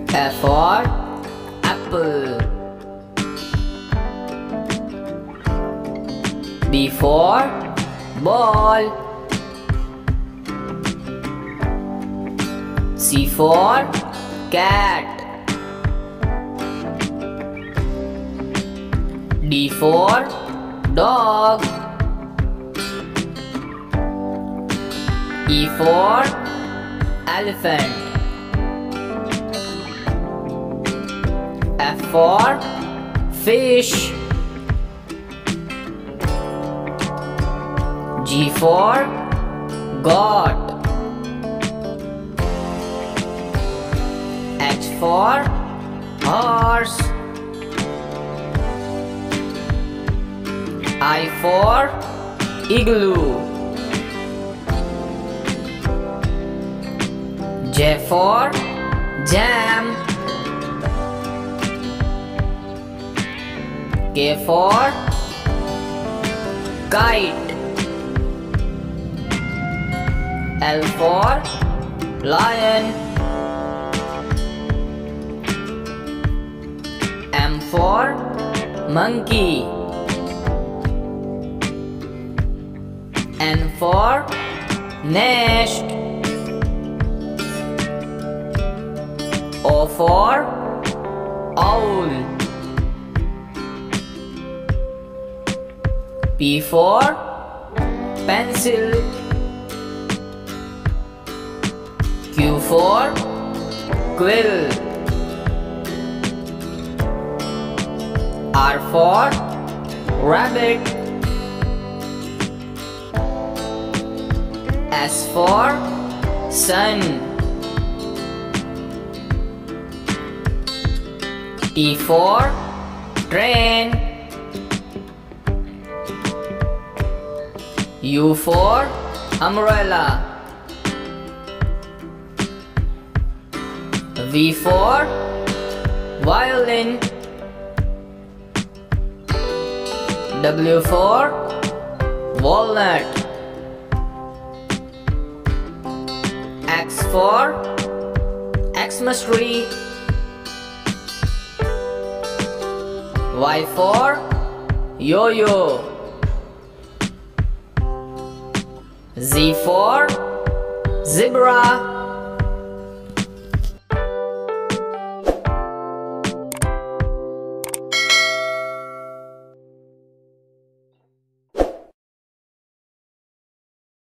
A for apple. B for ball. C for cat. D for dog. E for elephant. F for fish. G for goat. H for horse. I for igloo. J for jam. K for kite. L for lion. M for monkey. N for nest. O for owl. P for pencil. Q for quill. R for rabbit. S for sun. T for train. U for umbrella. V for violin. W for walnut. X for Xmas tree. Y for yo-yo. Z for zebra.